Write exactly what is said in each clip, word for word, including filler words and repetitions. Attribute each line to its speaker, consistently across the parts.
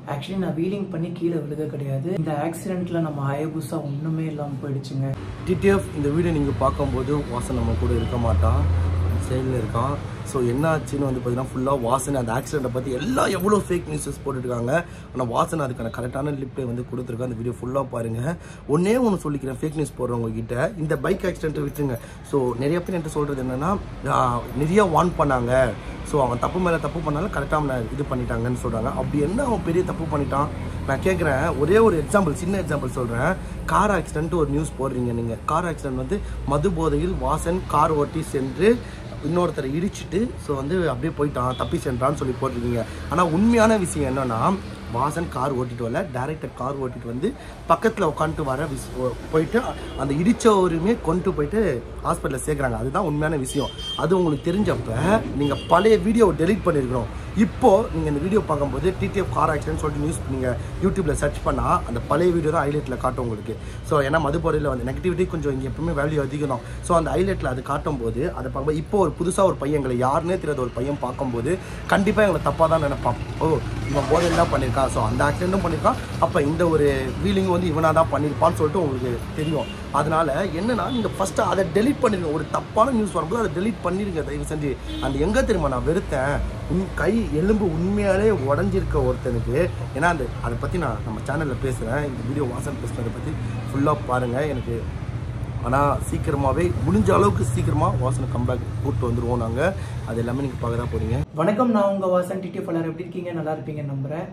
Speaker 1: Actually நான் wheeling பண்ணி கீழே விழுக கிடையாது. இந்த ஆக்சிடென்ட்ல நம்ம ஹயபுசா ஒன்றுமே இல்லாமல் போயிடுச்சுங்க.
Speaker 2: டிடிஎஃப் இந்த வீடியோ நீங்கள் பார்க்கும்போது வாசன் நம்ம கூட இருக்க மாட்டான், சைடில் இருக்கான். ஸோ என்ன ஆச்சுன்னு வந்து பார்த்தீங்கன்னா ஃபுல்லாக வாசனை அந்த ஆக்சிடென்ட்டை பற்றி எல்லாம் எவ்வளோ ஃபேக் நியூஸஸ் போட்டுருக்காங்க. ஆனால் வாசனை அதுக்கான கரெக்டான லிப்டை வந்து கொடுத்துருக்கேன். அந்த வீடியோ ஃபுல்லாக பாருங்கள். ஒன்றே ஒன்று சொல்லிக்கிறேன் ஃபேக் நியூஸ் போடுறவங்க கிட்ட, இந்த பைக் ஆக்சிடென்ட்டை விட்டுருங்க. ஸோ நிறைய பேர் என்கிட்ட சொல்கிறது என்னென்னா நிறைய வார்ன் பண்ணாங்க, ஸோ அவன் தப்பு மேலே தப்பு பண்ணாலும் கரெக்டாக அவனை இது பண்ணிட்டாங்கன்னு சொல்கிறாங்க. அப்படி என்ன அவன் பெரிய தப்பு பண்ணிட்டான்? நான் கேட்குறேன், ஒரே ஒரு எக்ஸாம்பிள், சின்ன எக்ஸாம்பிள் சொல்கிறேன். கார் ஆக்சிடென்ட் ஒரு நியூஸ் போடுறீங்க நீங்கள். கார் ஆக்சிடென்ட் வந்து மது போதையில் வாசன் கார் ஓட்டி சென்று இன்னொருத்தரை இடிச்சிட்டு ஸோ வந்து அப்படியே போயிட்டான், தப்பி சென்றான்னு சொல்லி போட்டிருக்கீங்க. ஆனால் உண்மையான விஷயம் என்னென்னா வாசன் கார் ஓட்டிட்டு வரல, டேரக்டர் கார் ஓட்டிட்டு வந்து பக்கத்தில் உட்காந்துட்டு வர விஸ் போயிட்டு அந்த இடித்தவருமே கொண்டு போயிட்டு ஹாஸ்பிட்டலில் சேர்க்குறாங்க. அதுதான் உண்மையான விஷயம். அது உங்களுக்கு தெரிஞ்சப்போ நீங்கள் பழைய வீடியோவை டெலிட் பண்ணியிருக்கிறோம். இப்போது நீங்கள் இந்த வீடியோ பார்க்கும்போது டிடிஎஃப் கார் ஆக்சிடென்ட் சொல்லிட்டு நியூஸ் நீங்கள் யூடியூப்பில் சர்ச் பண்ணால் அந்த பழைய வீடியோ தான் ஹைலைட்டில் காட்டும் உங்களுக்கு. ஸோ ஏன்னா மதுபோதையில் வந்து நெகட்டிவிட்டி கொஞ்சம் இங்கே எப்பவுமே வேல்யூ அதிகம் தான். ஸோ அந்த ஹைலைட்டில் அது காட்டும்போது அதை பார்க்கும்போது இப்போ ஒரு புதுசாக ஒரு பையன், எங்களை யாருன்னே தெரியாத ஒரு பையன் பார்க்கும்போது கண்டிப்பாக எங்களை தப்பாக தான் நினைப்பான். ஓ இவன் போதையில் தான் பண்ணியிருக்கான், ஸோ அந்த ஆக்சிடென்ட்டும் பண்ணியிருக்கான், அப்போ இந்த ஒரு வீலிங் வந்து இவனாக தான் பண்ணியிருப்பான்னு சொல்லிட்டு உங்களுக்கு தெரியும். அதனால் என்னென்னா நீங்கள் ஃபஸ்ட்டு அதை டெலிட் பண்ணிடுங்க. ஒரு தப்பான நியூஸ் வரும்போது அதை டெலிட் பண்ணிடுங்க தயவு செஞ்சு. அந்த எங்கே தெரியுமா நான் வெறுத்தேன், உன் கை எலும்பு உண்மையாலே உடஞ்சிருக்க ஒருத்தனுக்கு. ஏன்னா அந்த அதை பற்றி நான் நம்ம சேனலில் பேசுகிறேன். இந்த வீடியோ வாசன் பேசுகிறத பற்றி ஃபுல்லாக பாருங்கள். எனக்கு ஆனால் சீக்கிரமாகவே முடிஞ்ச அளவுக்கு சீக்கிரமாக வாசனை கம்பேக் கூப்பிட்டு வந்துடுவோம் நாங்கள். அது எல்லாமே நீங்கள் பார்க்க தான் போகிறீங்க.
Speaker 1: வணக்கம், நான் உங்கள் வாசன். டிடிஎஃப் எல்லாரும் எப்படி இருக்கீங்க? நல்லா இருப்பீங்கன்னு நம்புகிறேன்.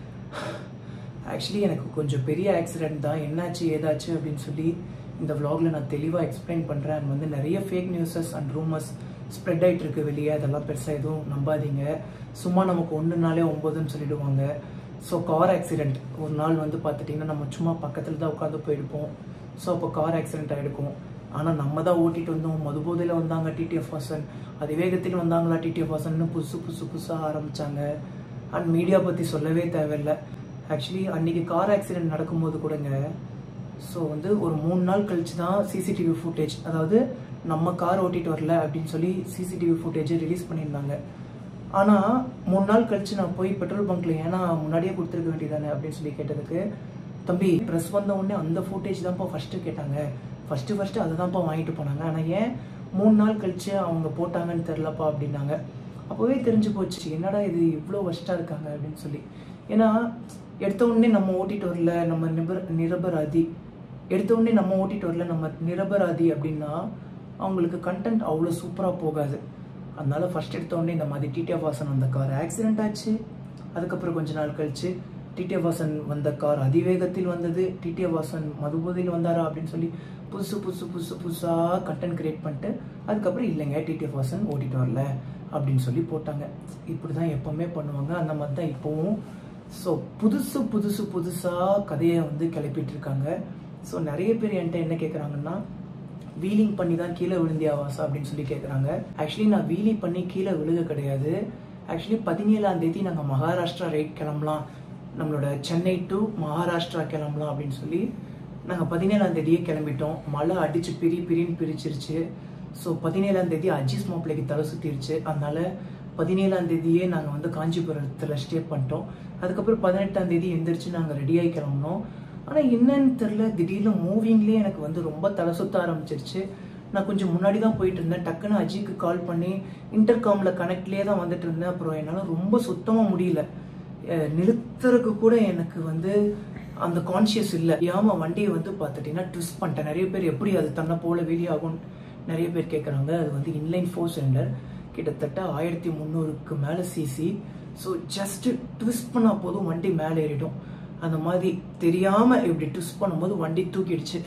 Speaker 1: ஆக்சுவலி எனக்கு கொஞ்சம் பெரிய ஆக்சிடென்ட் தான். என்னாச்சு ஏதாச்சு அப்படின்னு சொல்லி இந்த vlogல நான் தெளிவாக எக்ஸ்பிளைன் பண்ணுறேன். அண்ட் வந்து நிறைய fake newses and rumours spread ஆகிட்டு இருக்கு வெளியே. அதெல்லாம் பெருசாக எதுவும் நம்பாதீங்க. சும்மா நமக்கு ஒன்று நாளே ஒம்பதுன்னு சொல்லிடுவாங்க. ஸோ கார் ஆக்சிடென்ட் ஒரு நாள் வந்து பார்த்துட்டிங்கன்னா நம்ம சும்மா பக்கத்தில் தான் உட்காந்து போயிருப்போம். ஸோ அப்போ கார் ஆக்சிடென்ட் ஆகிருக்கும். ஆனால் நம்ம தான் ஓட்டிகிட்டு வந்தோம், மதுபோதையில் வந்தாங்க டிடிஎஃப் வாசன், அதிவேகத்தில் வந்தாங்களா டிடிஎஃப் வாசன்னு புதுசு புதுசு புதுசாக ஆரம்பித்தாங்க. அண்ட் மீடியா பற்றி சொல்லவே தேவையில்லை. ஆக்சுவலி அன்றைக்கி கார் ஆக்சிடென்ட் நடக்கும்போது கூடங்க, ஸோ வந்து ஒரு மூணு நாள் கழிச்சு தான் சிசிடிவி ஃபுட்டேஜ், அதாவது நம்ம கார் ஓட்டிகிட்டு வரல அப்படின்னு சொல்லி சிசிடிவி ஃபுட்டேஜை ரிலீஸ் பண்ணியிருந்தாங்க. ஆனால் மூணு நாள் கழிச்சு நான் போய் பெட்ரோல் பங்க்ல ஏன்னா முன்னாடியே கொடுத்துருக்க வேண்டியதானே அப்படின்னு சொல்லி கேட்டதுக்கு, தம்பி ப்ரெஸ் வந்த உடனே அந்த ஃபுட்டேஜ் தான்ப்பா ஃபஸ்ட்டு கேட்டாங்க, ஃபஸ்ட்டு ஃபஸ்ட்டு அதை தான்ப்பா வாங்கிட்டு போனாங்க, ஆனால் ஏன் மூணு நாள் கழிச்சு அவங்க போட்டாங்கன்னு தெரிலப்பா அப்படின்னாங்க. அப்போவே தெரிஞ்சு போச்சு என்னடா இது இவ்வளோ வஷ்டாக இருக்காங்க அப்படின்னு சொல்லி. ஏன்னா எடுத்த உடனே நம்ம ஓட்டிகிட்டு வரல, நம்ம நிபர் நிரபராதி எடுத்த உடனே நம்ம ஓட்டிகிட்டு வரல நம்ம நிரபராதி அப்படின்னா அவங்களுக்கு கண்டென்ட் அவ்வளோ சூப்பராக போகாது. அதனால ஃபர்ஸ்ட் எடுத்த உடனே இந்த மாதிரி டிடிஎஃப் வாசன் வந்த கார் ஆக்சிடென்ட் ஆச்சு. அதுக்கப்புறம் கொஞ்ச நாள் கழிச்சு டிடிஎஃப் வாசன் வந்த கார் அதிவேகத்தில் வந்தது, டிடிஎஃப் வாசன் மதுபோதையில் வந்தாரா அப்படின்னு சொல்லி புதுசு புதுசு புதுசு புதுசாக கண்டென்ட் கிரியேட் பண்ணிட்டு அதுக்கப்புறம் இல்லைங்க டிடிஎஃப் வாசன் ஓட்டிகிட்டு வரல அப்படின்னு சொல்லி போட்டாங்க. இப்படி தான் எப்போவுமே பண்ணுவாங்க. அந்த மாதிரி தான் இப்போவும். ஸோ புதுசு புதுசு புதுசாக கதையை வந்து கிளப்பிட்டு இருக்காங்க. ஸோ நிறைய பேர் என்கிட்ட என்ன கேட்குறாங்கன்னா, வீலிங் பண்ணி தான் கீழே விழுந்தியா வாசா அப்படின்னு சொல்லி கேட்குறாங்க. ஆக்சுவலி நான் வீலி பண்ணி கீழே விழுக கிடையாது. ஆக்சுவலி பதினேழாம் தேதி நாங்கள் மகாராஷ்டிரா ரைட் கிளம்பலாம், நம்மளோட சென்னை டு மகாராஷ்டிரா கிளம்பலாம் அப்படின்னு சொல்லி நாங்கள் பதினேழாம் தேதியே கிளம்பிட்டோம். மழை அடித்து பிரி பிரின்னு பிரிச்சிருச்சு. ஸோ பதினேழாம் தேதி அஜிஸ் மாப்பிள்ளைக்கு தலை சுற்றிருச்சு. அதனால பதினேழாம் தேதியே நாங்கள் வந்து காஞ்சிபுரத்தில் ஸ்டே பண்ணிட்டோம். அதுக்கப்புறம் பதினெட்டாம் தேதி எந்திரிச்சு நாங்கள் ரெடியாகி கிளம்பினோம். ஆனால் என்னன்னு தெரில, திடீர்னு மூவிங்லேயே எனக்கு வந்து ரொம்ப தலை சுத்த ஆரம்பிச்சிருச்சு. நான் கொஞ்சம் முன்னாடி தான் போயிட்டு இருந்தேன். டக்குன்னு அஜிக்கு கால் பண்ணி இன்டர்காமில் கனெக்ட்லேயே தான் வந்துட்டு இருந்தேன். அப்புறம் என்னால் ரொம்ப சுத்தமாக முடியல, நிறுத்துறதுக்கு கூட எனக்கு வந்து அந்த கான்ஷியஸ் இல்லை. ஏமா வண்டியை வந்து பார்த்துட்டிங்கன்னா ட்விஸ்ட் பண்ணிட்டேன். நிறைய பேர் எப்படி அது தன்னை போல வெளியே ஆகும் நிறைய பேர் கேட்குறாங்க. அது வந்து இன்லைன் ஃபோர் சிலிண்டர், கிட்டத்தட்ட ஆயிரத்தி முந்நூறுக்கு மேலே சிசி. ஸோ ஜஸ்ட்டு ட்விஸ்ட் பண்ணால் போதும் வண்டி மேலே ஏறிடும். அந்த மாதிரி தெரியாமல் இப்படி ட்விஸ்ட் பண்ணும்போது வண்டி தூக்கிடுச்சு.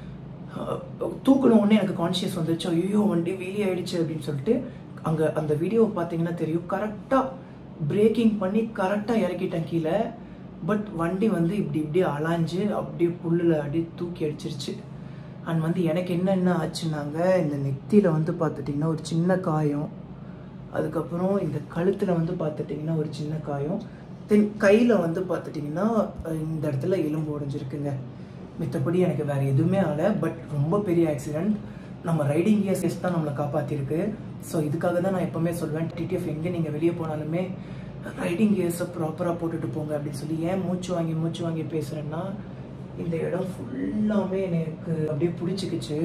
Speaker 1: தூக்கின உடனே எனக்கு கான்ஷியஸ் வந்துருச்சு, ஐயோ வண்டி வீலி ஆயிடுச்சு அப்படின்னு சொல்லிட்டு. அங்கே அந்த வீடியோவை பார்த்தீங்கன்னா தெரியும், கரெக்டாக பிரேக்கிங் பண்ணி கரெக்டாக இறக்கிட்டேன் கீழே. பட் வண்டி வந்து இப்படி இப்படி அலாஞ்சு அப்படியே புல்லில் அப்படியே தூக்கி அடிச்சிருச்சு. அண்ட் வந்து எனக்கு என்னென்ன ஆச்சுன்னாங்க, இந்த நெத்தியில் வந்து பார்த்துட்டிங்கன்னா ஒரு சின்ன காயம், அதுக்கப்புறம் இந்த கழுத்தில் வந்து பார்த்துட்டிங்கன்னா ஒரு சின்ன காயம், தென் கையில் வந்து பார்த்துட்டிங்கன்னா இந்த இடத்துல எலும்பு உடைஞ்சிருக்குங்க. மித்தபடி எனக்கு வேறு எதுவுமே ஆகலை. பட் ரொம்ப பெரிய ஆக்சிடெண்ட். நம்ம ரைடிங் கியர்ஸ் தான் நம்மளை காப்பாற்றிருக்கு. ஸோ இதுக்காக தான் நான் எப்போவுமே சொல்வேன், டிடிஎஃப் எங்கே நீங்கள் வெளியே போனாலுமே ரைடிங் கியர்ஸை ப்ராப்பராக போட்டுட்டு போங்க அப்படின்னு சொல்லி ஏன் மூச்சு வாங்கி மூச்சு வாங்கி பேசுகிறேன்னா இந்த இடம் ஃபுல்லாமே எனக்கு அப்படியே பிடிச்சிக்கிச்சு.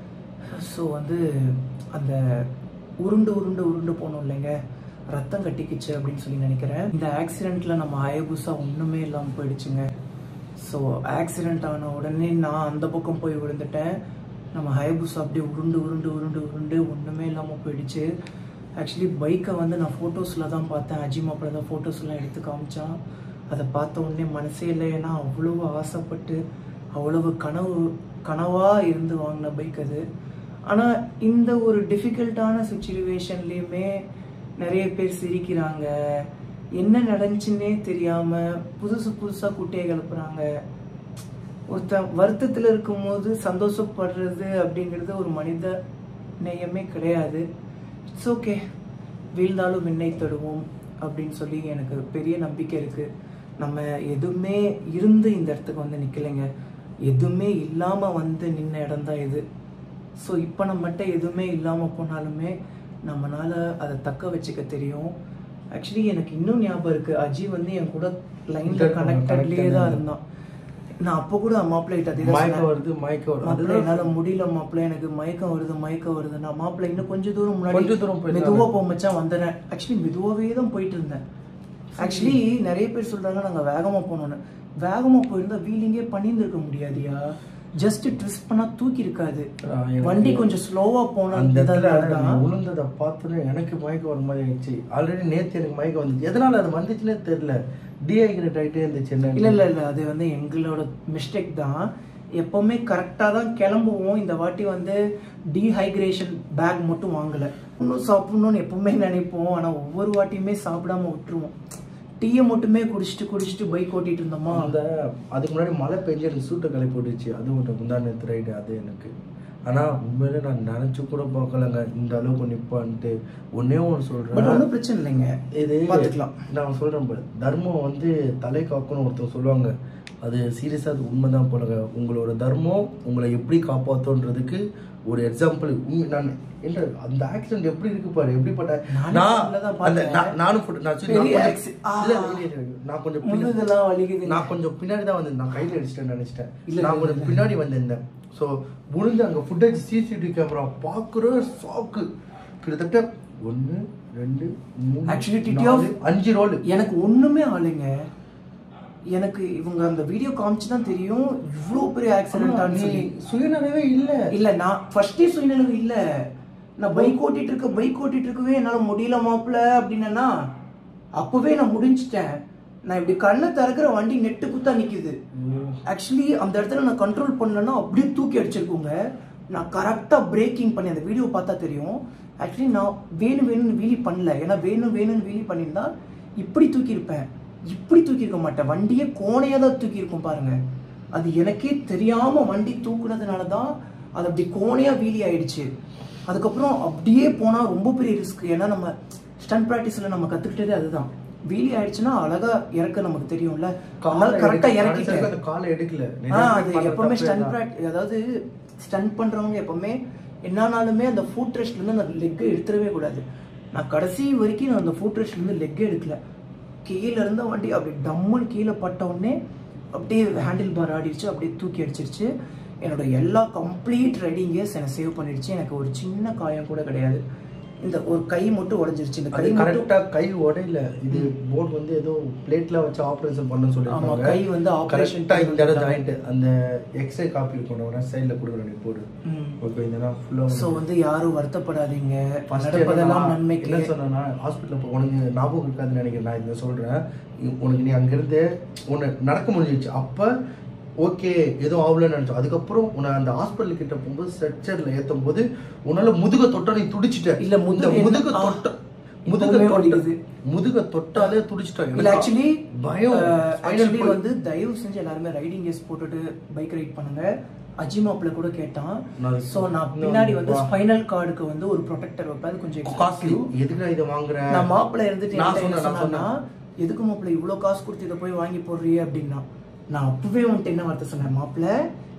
Speaker 1: ஸோ வந்து அந்த உருண்டு உருண்டு உருண்டு போனோம் இல்லைங்க, ரத்தம் கட்டிக்கிச்சு அப்படின்னு சொல்லி நினைக்கிறேன். இந்த ஆக்சிடெண்ட்டில் நம்ம ஹயபுசா ஒன்றுமே இல்லாமல் போயிடுச்சுங்க. ஸோ ஆக்சிடெண்ட் ஆன உடனே நான் அந்த பக்கம் போய் விழுந்துட்டேன். நம்ம ஹயபுசா அப்படியே உருண்டு உருண்டு உருண்டு உருண்டு ஒன்றுமே இல்லாமல் போயிடுச்சு. ஆக்சுவலி பைக்கை வந்து நான் ஃபோட்டோஸில் தான் பார்த்தேன். அஜி மாப்பிள்ள தான் ஃபோட்டோஸ்லாம் எடுத்து காமிச்சான். அதை பார்த்த உடனே மனசே இல்லை. ஏன்னா அவ்வளவு ஆசைப்பட்டு அவ்வளவு கனவு கனவாக இருந்து வாங்கின பைக் அது. ஆனால் இந்த ஒரு டிஃபிகல்ட்டான சுச்சுவேஷன்லேயுமே நிறைய பேர் சிரிக்கிறாங்க, என்ன நடந்துச்சுன்னே தெரியாமல் புதுசு புதுசாக குட்டையை கிளப்புறாங்க. ஒருத்தன் வருத்தத்தில் இருக்கும்போது சந்தோஷப்படுறது அப்படிங்கிறது ஒரு மனித நேயமே கிடையாது. இட்ஸ் ஓகே, வீழ்ந்தாலும் விண்ணை தொடுவோம் அப்படின்னு சொல்லி எனக்கு பெரிய நம்பிக்கை இருக்குது. நம்ம எதுவுமே இருந்து இந்த இடத்துக்கு வந்து நிற்கலைங்க, எதுவுமே இல்லாமல் வந்து நின்ன இடம் தான் இது. ஸோ இப்போ நம்மகிட்ட எதுவுமே இல்லாமல் போனாலுமே நம்மளால் அதை தக்க வச்சுக்க தெரியும். ஆக்சுவலி எனக்கு இன்னும் ஞாபகம் இருக்குது, அஜி வந்து என் கூட லைனில் கனெக்டட்லேயே தான் இருந்தான். நான் அப்போ கூட மாப்பிள்ளைகிட்ட அதே
Speaker 2: மயக்கம் வருது மயக்கம் வருது
Speaker 1: மாப்பிள்ளை என்னால் முடியல மாப்பிள்ளை, எனக்கு மயக்கம் வருது மயக்கம் வருது. நான் மாப்பிள்ளை இன்னும் கொஞ்சம் தூரம் முன்னாடி
Speaker 2: கொஞ்சம் தூரம்
Speaker 1: மெதுவாக போக மச்சான் வந்துடுறேன். ஆக்சுவலி மெதுவாகவே தான் போயிட்டு இருந்தேன். ஆக்சுவலி நிறைய பேர் சொல்கிறாங்க நாங்கள் வேகமாக போனோன்னு. வேகமாக போயிருந்தா வீலிங்கே பண்ணியிருந்துருக்க முடியாதியா, ஜஸ்ட் ட்விஸ்ட் பண்ணா தூக்கி இருக்காது. வண்டி கொஞ்சம் ஸ்லோவா போனா
Speaker 2: உளுந்ததை பார்த்துட்டு எனக்கு மயக்கம் வர மாதிரி ஆயிடுச்சு. ஆல்ரெடி நேற்று எனக்கு மயக்கம் வந்துச்சு. எதனால அது வந்துச்சுன்னே தெரியல, டீஹைட்ரேட் ஆகிட்டே இருந்துச்சு. என்ன
Speaker 1: இல்லை இல்லை இல்லை அது வந்து எங்களோட மிஸ்டேக் தான். எப்போவுமே கரெக்டாக தான் கிளம்புவோம். இந்த வாட்டி வந்து டீஹைட்ரேஷன் பேக் மட்டும் வாங்கலை. இன்னும் சாப்பிடணும்னு எப்பவுமே நினைப்போம், ஆனால் ஒவ்வொரு வாட்டியுமே சாப்பிடாம விட்டுருவோம். டீயை மட்டுமே குடிச்சிட்டு குடிச்சிட்டு பைக் ஓட்டிட்டு இருந்தோமா.
Speaker 2: அந்த அதுக்கு முன்னாடி மழை பெஞ்சு எனக்கு சூட்டை கிளை போட்டுச்சு. அது ஒன்று முந்தானத்து ரைடு அது எனக்கு. ஆனால் உண்மையிலே நான் நினச்சி கூட பார்க்கலங்க இந்த அளவுக்கு நிற்பான்ட்டு. ஒன்னே ஒன்று சொல்கிறேன்,
Speaker 1: ஒன்றும் பிரச்சனை இல்லைங்க,
Speaker 2: இது
Speaker 1: பார்த்துக்கலாம்.
Speaker 2: நான் சொல்கிறேன் பாரு, தர்மம் வந்து தலை காக்கணும்னு ஒருத்தர் சொல்லுவாங்க. அது சீரியஸாக அது உண்மை தான் போலங்க. உங்களோட தர்மம் உங்களை எப்படி காப்பாற்றுன்றதுக்கு ஒரு எக்ஸாம்பிள். நான் என்ன அந்த ஆக்சிடென்ட் எப்படி இருக்கு பாரு, எப்படிப்பட்ட நான் நானும் நான் கொஞ்சம் நான் கொஞ்சம் பின்னாடி தான் வந்து நான் கையில் அடிச்சிட்டேன்னு நினைச்சிட்டேன். நான் கொஞ்சம் பின்னாடி வந்திருந்தேன். ஸோ முடிஞ்சு அங்கே ஃபுட்டேஜ் சிசிடிவி கேமரா பார்க்குற ஷாக்கு. கிட்டத்தட்ட ஒன்று ரெண்டு மூணு
Speaker 1: ஆக்சுவலி
Speaker 2: அஞ்சு ரோல்.
Speaker 1: எனக்கு ஒன்றுமே ஆளுங்க. எனக்கு இவங்க அந்த வீடியோ காமிச்சு தான் தெரியும் இவ்வளோ பெரிய ஆக்சிடென்ட்.
Speaker 2: சுயநலவே இல்லை
Speaker 1: இல்லை நான் ஃபர்ஸ்டே சுயநலவு இல்லை. நான் பைக் ஓட்டிட்டு இருக்க பைக் ஓட்டிட்டு இருக்கவே என்னால் முடியல மாப்பிள்ள அப்படின்னா அப்பவே நான் முடிஞ்சிட்டேன். நான் இப்படி கண்ணை திறக்கிற வண்டி நெட்டு குத்தா நிற்குது. ஆக்சுவலி அந்த இடத்துல நான் கண்ட்ரோல் பண்ணலன்னா அப்படியே தூக்கி அடிச்சிருக்கோங்க. நான் கரெக்டாக பிரேக்கிங் பண்ணி அந்த வீடியோ பார்த்தா தெரியும். ஆக்சுவலி நான் வேணும் வேணும்னு வீலி பண்ணல, ஏன்னா வேணும் வேணும்னு வீலி பண்ணியிருந்தா இப்படி தூக்கியிருப்பேன். இப்படி தூக்கியிருக்க மாட்டேன், வண்டியே கோணையாக தான் தூக்கியிருக்கும் பாருங்க. அது எனக்கே தெரியாமல் வண்டி தூக்குனதுனால தான் அது அப்படி கோணையாக வீலி ஆயிடுச்சு. அதுக்கப்புறம் அப்படியே போனால் ரொம்ப பெரிய ரிஸ்க். ஏன்னா நம்ம ஸ்டண்ட் ப்ராக்டிஸில் நம்ம கற்றுக்கிட்டதே அதுதான். வீலி ஆயிடுச்சுன்னா அழகாக இறக்க நமக்கு தெரியும்ல, கரெக்டாக இறக்கிட்டேன்.
Speaker 2: காலை எடுக்கல.
Speaker 1: அது எப்பவுமே ஸ்டண்ட் ப்ராக்டிஸ், அதாவது ஸ்டண்ட் பண்ணுறவங்க எப்பவுமே என்னானாலுமே அந்த ஃபுட் ரெஸ்ட்லேருந்து அந்த லெக்கை எடுத்துடவே கூடாது. நான் கடைசி வரைக்கும் நான் அந்த ஃபுட் ரெஸ்ட்லேருந்து லெக்கே எடுக்கல. கீழே இருந்த வண்டி அப்படி டம்முன்னு கீழே பட்ட உடனே அப்படியே ஹேண்டில் பார் ஆடிடுச்சு, அப்படியே தூக்கி அடிச்சிருச்சு. என்னோட எல்லா கம்ப்ளீட் ரைடிங் இயர்ஸ் என்னை சேவ் பண்ணிடுச்சு. எனக்கு ஒரு சின்ன காயம் கூட கிடையாது. இந்த ஒரு கை மட்டும் உடைஞ்சிருச்சு. இந்த கை
Speaker 2: கரெக்டாக கை உடையில. இது போர்டு வந்து ஏதோ பிளேட்ல வச்சு ஆப்ரேஷன் பண்ணணும்னு சொல்லியிருக்காங்க.
Speaker 1: கை வந்து ஆப்ரேஷன்
Speaker 2: இந்த இடம் ஜாயிண்ட் அந்த எக்ஸ்ரே காப்பி இருக்கணும் சைடில் கொடுக்குறேன் போர்டு. ஓகே இந்த ஃபுல்லாக.
Speaker 1: ஸோ வந்து யாரும் வருத்தப்படாதீங்க, நடப்பதெல்லாம் நன்மைக்கு.
Speaker 2: என்ன சொன்னா ஹாஸ்பிட்டலில் போ உனக்கு ஞாபகம் இருக்காதுன்னு நினைக்கிறேன். நான் இதை சொல்கிறேன், உனக்கு நீ அங்கேருந்து ஒன்று நடக்க முடிஞ்சிச்சு. அப்போ ஓகே ஏதோ ஆகலன்னு நினச்சோம். அதுக்கப்புறம் உன்னை அந்த ஹாஸ்பிட்டல் கிட்ட போகும்போது ஸ்ட்ரெச்சரில் ஏற்றும் போது உன்னால முதுக தொட்ட நீ துடிச்சிட்ட.
Speaker 1: இல்லை முதுக
Speaker 2: முதுக தொட்ட முதுக தொட்டது முதுக தொட்டாலே துடிச்சிட்டாங்க.
Speaker 1: இல்லை ஆக்சுவலி
Speaker 2: பயம்.
Speaker 1: ஆக்சுவலி வந்து தயவு செஞ்சு எல்லாருமே ரைடிங் கேஸ் போட்டுட்டு பைக் ரைட் பண்ணுங்க. அஜிமாப்ல கூட கேட்டான். ஸோ நான் பின்னாடி வந்து ஸ்பைனல் கார்டுக்கு வந்து ஒரு ப்ரொடெக்டர் வைப்பேன், கொஞ்சம் காஸ்ட்லி.
Speaker 2: எதுக்கு இதை வாங்குறேன்?
Speaker 1: நான் மாப்பிள்ள இருந்துட்டு சொன்னா எதுக்கு மாப்பிள்ள இவ்வளோ காசு கொடுத்து இதை போய் வாங்கி போடுறியே அப்படின்னா, நான் அப்பவே வந்துட்டு என்ன வார்த்தை சொன்னேன், மாப்பிள்ள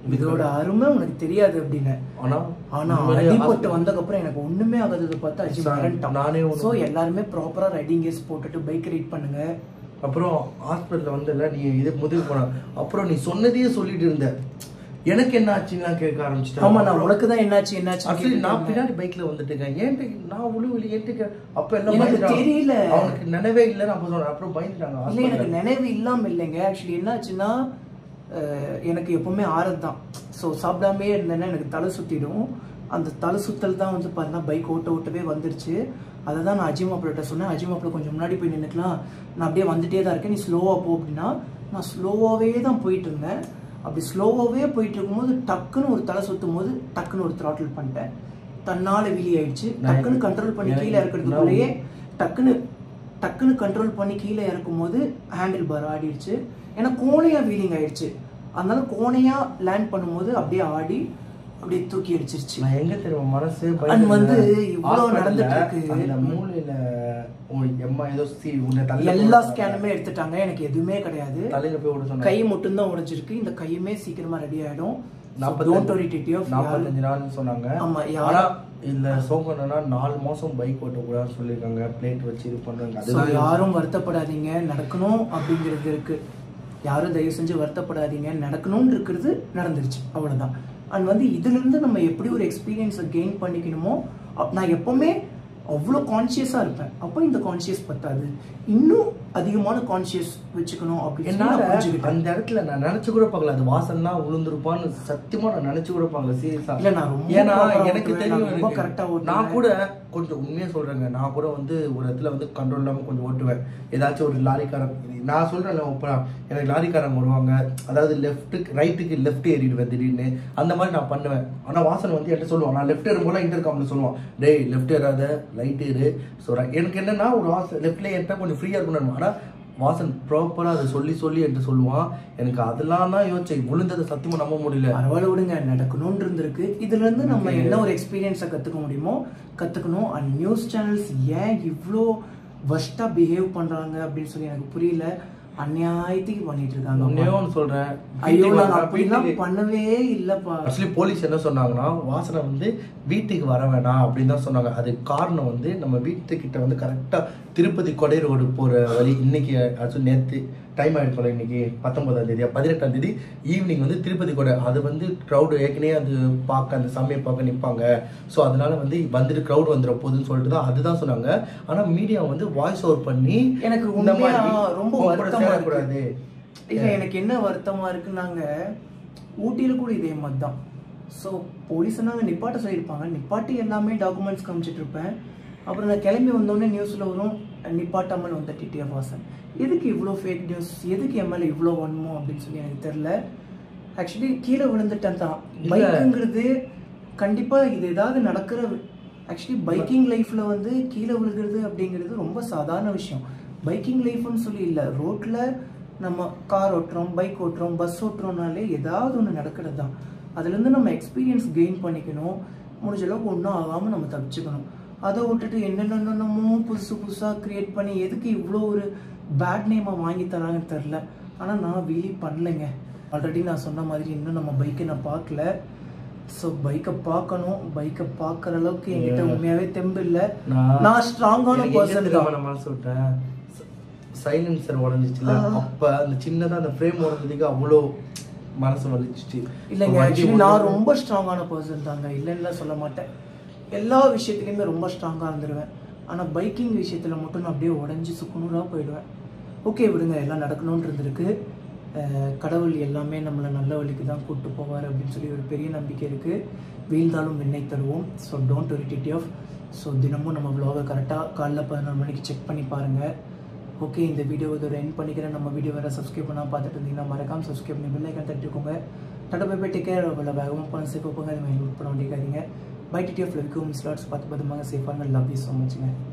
Speaker 1: இதோட அருமை உனக்கு தெரியாது அப்படின்னு.
Speaker 2: ஆனா
Speaker 1: ஆனா அடிபட்டு வந்ததுக்கப்புறம் எனக்கு ஒண்ணுமே ஆகாதது பார்த்தா அஜி மறந்துட்டான்.
Speaker 2: நானே
Speaker 1: ஸோ எல்லாருமே ப்ராப்பரா ரைடிங் கேஸ் போட்டுட்டு பைக் ரைட் பண்ணுங்க.
Speaker 2: அப்புறம் ஹாஸ்பிட்டலில் வந்து இல்லை நீ இது முதுகு போன அப்புறம் நீ சொன்னதையே சொல்லிட்டு இருந்த, எனக்கு என்ன ஆச்சுன்னா கேட்க ஆரம்பிச்சிட்டேன்.
Speaker 1: ஆமா, நான் உனக்கு தான் என்னாச்சு என்னாச்சு
Speaker 2: ஆக்சுவலி நான் பின்னாடி பைக்ல வந்துட்டுருக்கேன். ஏன்ட்டு நான் உழுவில ஏன்ட்டு அப்ப எல்லாம்
Speaker 1: எனக்கு தெரியல,
Speaker 2: அவனுக்கு நினைவே இல்லைன்னு அப்ப சொன்னேன். அப்புறம் பயந்துட்டாங்க.
Speaker 1: இல்லை எனக்கு நினைவு இல்லாம இல்லைங்க. ஆக்சுவலி என்னாச்சுன்னா எனக்கு எப்பவுமே ஆறது தான். ஸோ சாப்பிடாமே இருந்தேன்னா எனக்கு தலை சுத்திடும். அந்த தலை சுத்தல் தான் வந்து பார்த்தீங்கன்னா பைக் ஓட்ட ஓட்டவே வந்துருச்சு. அதை தான் நான் அஜி மாப்பிள்கிட்ட சொன்னேன். அஜி மாப்பிள்ள கொஞ்சம் முன்னாடி போய் நின்றுக்கலாம், நான் அப்படியே வந்துட்டே தான் இருக்கேன், நீ ஸ்லோவாக போ அப்படின்னா. நான் ஸ்லோவாகவே தான் போயிட்டு இருந்தேன். அப்படி ஸ்லோவாகவே போயிட்டு இருக்கும்போது டக்குன்னு ஒரு தலை சுற்றும் போது டக்குன்னு ஒரு த்ராட்டில் பண்ணிட்டேன். தன்னால வீலி ஆயிடுச்சு. டக்குன்னு கண்ட்ரோல் பண்ணி கீழே இறக்கிறதுக்குள்ளேயே டக்குன்னு டக்குன்னு கண்ட்ரோல் பண்ணி கீழே இறக்கும் போது ஹேண்டில் பார் ஆடிடுச்சு. ஏன்னா கோணையா வீலிங் ஆயிடுச்சு. அதனால கோணையா லேண்ட் பண்ணும்போது அப்படியே ஆடி அப்படியே தூக்கி அடிச்சிருச்சு.
Speaker 2: நான் எங்க தெரியும் மனசு
Speaker 1: வந்து இவ்வளவு நடந்துட்டு இருக்கு.
Speaker 2: அந்த மூளையில எம்மா ஏதோ சி
Speaker 1: எல்லா ஸ்கேனுமே எடுத்துட்டாங்க, எனக்கு எதுவுமே கிடையாது.
Speaker 2: தலையில போய் விட சொன்னாங்க.
Speaker 1: கை மட்டும் தான் உடைஞ்சிருக்கு. இந்த கையுமே சீக்கிரமா ரெடி ஆயிடும்.
Speaker 2: நாற்பத்தஞ்சு நாள்னு சொன்னாங்க.
Speaker 1: ஆமா,
Speaker 2: யாரா இந்த சோகனா நாலு மாசம் பைக் ஓட்ட கூடாதுன்னு சொல்லியிருக்காங்க. பிளேட் வச்சு இது பண்றாங்க.
Speaker 1: அதுதான் யாரும் வருத்தப்படாதீங்க, நடக்கணும் அப்படிங்கிறது இருக்கு. யாரும் தயவு செஞ்சு வருத்தப்படாதீங்க, நடக்கணும்னு இருக்கிறது நடந்துருச்சு, அவ்வளவுதான். அண்ட் வந்து இதுல இருந்து நம்ம எப்படி ஒரு எக்ஸ்பீரியன்ஸை கெயின் பண்ணிக்கணுமோ, நான் எப்பவுமே அவ்வளோ கான்சியஸா இருப்பேன். அப்போ இந்த கான்சியஸ் பத்தாது, இன்னும் அதிகமான கான்சியஸ் வச்சுக்கணும் அப்படின்னு
Speaker 2: அந்த இடத்துல நான் நினைச்சு கூட பார்க்கல அது வாசன் தான் உளுந்துருப்பான்னு. சத்தியமா நான் நினைச்சு கூட பார்க்கல சீரியஸா.
Speaker 1: இல்ல நான் ரொம்ப
Speaker 2: ஏன்னா எனக்கு தெரியும்
Speaker 1: ரொம்ப கரெக்டா
Speaker 2: நான் கூட கொஞ்சம் உண்மையா சொல்றேங்க. நான் கூட வந்து ஒரு இடத்துல வந்து கண்ட்ரோல் இல்லாம கொஞ்சம் ஓட்டுவேன். ஏதாச்சும் ஒரு லாரிக்காரன் நான் சொல்றேன் எனக்கு லாரிக்காரங்க வருவாங்க, அதாவது லெஃப்ட்டுக்கு ரைட்டுக்கு லெஃப்ட் ஏறிடுவேன் திடீர்னு, அந்த மாதிரி நான் பண்ணுவேன். ஆனா வாசன் வந்து என்கிட்ட சொல்லுவான், நான் லெஃப்ட் ஏறும் போல இன்டர்காம்ல சொல்லுவான், டேய் லெஃப்ட் ஏறாத ரைட் ஏறு. ஸோ எனக்கு என்னன்னா ஒரு வாசன் லெஃப்ட்ல ஏறிட்டா கொஞ்சம் ஃப்ரீயா இருக்கணும். ஆனா வாசன் ப்ராப்பரா அதை சொல்லி சொல்லி என்கிட்ட சொல்லுவான். எனக்கு அதெல்லாம் தான் யோசிச்சேன், விழுந்ததை சத்தியமா நம்ப முடியல.
Speaker 1: பரவாயில்ல விடுங்க, நடக்கணும்னு இருந்திருக்கு. இதுல இருந்து நம்ம என்ன ஒரு எக்ஸ்பீரியன்ஸை கத்துக்க முடியுமோ கத்துக்கணும். அண்ட் நியூஸ் சேனல்ஸ் ஏன் இவ்வளோ வர்ஸ்டா பிஹேவ் பண்றாங்க அப்படின்னு சொல்லி எனக்கு புரியல. அநியாயத்துக்கு பண்ணிட்டு இருக்காங்க.
Speaker 2: சொல்றேன்,
Speaker 1: ஐயோ நான் அப்படிலாம் பண்ணவே இல்லப்பா.
Speaker 2: ஆக்சுவலி போலீஸ் என்ன சொன்னாங்கன்னா வாசனை வந்து வீட்டுக்கு வர வேணாம் அப்படின்னு தான் சொன்னாங்க. அது காரணம் வந்து நம்ம வீட்டுக்கிட்ட வந்து கரெக்டா திருப்பதி கொடை ரோடு போற வழி. இன்னைக்கு ஆக்சுவலி நேற்று டைம் ஆயிடுச்சு, இன்னைக்கு பத்தொன்பதாம் தேதியா பதினெட்டாம் தேதி ஈவினிங் வந்து திருப்பதி கொடை, அது வந்து க்ரௌடு ஏற்கனவே அது பார்க்க அந்த சாமியை பார்க்க நிற்பாங்க. ஸோ அதனால வந்து வந்துட்டு க்ரௌட் வந்துட போகுதுன்னு சொல்லிட்டு தான் அதுதான் சொன்னாங்க. ஆனா மீடியா வந்து வாய்ஸ் ஓவர் பண்ணி
Speaker 1: எனக்கு ரொம்ப வருத்தமா கூடாது. இல்ல எனக்கு என்ன வருத்தமா இருக்கு, நாங்க ஊட்டியில கூட இதே மாதிரி தான். ஸோ போலீஸ் நாங்கள் நிப்பாட்ட சொல்லியிருப்பாங்க, நிப்பாட்டி எல்லாமே டாக்குமெண்ட்ஸ் காமிச்சிட்டு இருப்பேன். அப்புறம் நான் கிளம்பி வந்தோடனே நியூஸ்ல வரும் நிப்பாட்டாமல் வந்த டிடிஎஃப் வாசன். எதுக்கு இவ்வளோ ஃபேக் நியூஸ், எதுக்கு எம்எல்ஏ இவ்வளோ வன்மோ அப்படின்னு சொல்லி எனக்கு தெரியல. ஆக்சுவலி கீழே விழுந்துட்டேன் தான். பைக்குங்கிறது கண்டிப்பாக இது ஏதாவது நடக்கிற, ஆக்சுவலி பைக்கிங் லைஃப்பில் வந்து கீழே விழுகிறது அப்படிங்கிறது ரொம்ப சாதாரண விஷயம். பைக்கிங் லைஃப்னு சொல்லி இல்லை, ரோட்டில் நம்ம கார் ஓட்டுறோம், பைக் ஓட்டுறோம், பஸ் ஓட்டுறோம்னாலே ஏதாவது ஒன்று நடக்கிறது தான். அதுலேருந்து நம்ம எக்ஸ்பீரியன்ஸ் கெயின் பண்ணிக்கணும். முடிஞ்ச அளவுக்கு ஒன்றும் ஆகாமல் நம்ம தப்பிச்சுக்கணும். அதை விட்டுட்டு என்னென்னமோ புதுசு புதுசாக க்ரியேட் பண்ணி எதுக்கு இவ்வளோ ஒரு பேட் நேமாக வாங்கி தராங்கன்னு தெரில. ஆனால் நான் வீலி பண்ணலைங்க. ஆல்ரெடி நான் சொன்ன மாதிரி இன்னும் நம்ம பைக்கை நான் பார்க்கல. ஸோ பைக்கை பார்க்கணும். பைக்கை பார்க்குற அளவுக்கு என்கிட்ட உண்மையாகவே தெம்பு இல்லை. நான் ஸ்ட்ராங்கான பர்சன்
Speaker 2: தான் சொல்லிட்டேன். சைலன்சர் உடஞ்சிச்சுல, அப்போ அந்த சின்னதாக அந்த ஃப்ரேம் உடஞ்சதுக்கு அவ்வளோ மனசு வலிச்சிச்சு.
Speaker 1: இல்லைங்க, ஆக்சுவலி நான் ரொம்ப ஸ்ட்ராங்கான பர்சன் தாங்க, இல்லைன்னு சொல்ல மாட்டேன். எல்லா விஷயத்துலையுமே ரொம்ப ஸ்ட்ராங்காக இருந்துருவேன். ஆனால் பைக்கிங் விஷயத்தில் மட்டும் நான் அப்படியே உடஞ்சி சுக்குநூறாக போயிடுவேன். ஓகே விடுங்க, எல்லாம் நடக்கணும்னு இருந்திருக்கு. கடவுள் எல்லாமே நம்மளை நல்ல வழிக்கு தான் கூப்பிட்டு போவார் அப்படின்னு சொல்லி ஒரு பெரிய நம்பிக்கை இருக்குது. வீழ்ந்தாலும் விண்ணை தருவோம். So don't worry TTF. So தினமும் நம்ம வ்ளாகை கரெக்டாக காலைல பதினொரு மணிக்கு செக் பண்ணி பாருங்கள். ஓகே, இந்த வீடியோ இதோட எண்ட் பண்ணிக்கிறேன். நம்ம வீடியோ வேறு சப்ஸ்கிரைப் பண்ணால் பார்த்துட்டு இருந்தீங்கன்னா மறக்காமல் சப்ஸ்கிரைப் பண்ணி பெல் ஐக்கான் தட்டிக்கோங்க. Tata bye bye, take care. அவ்வளோ வேகமாக போன சேஃபாக போங்க, அது மாதிரி நோட் பண்ண வேண்டியிருக்காதீங்க. Bye TTF. Love you miss lots. பார்த்து பத்திரமாக சேஃபாக. Love you so மச்ங்க.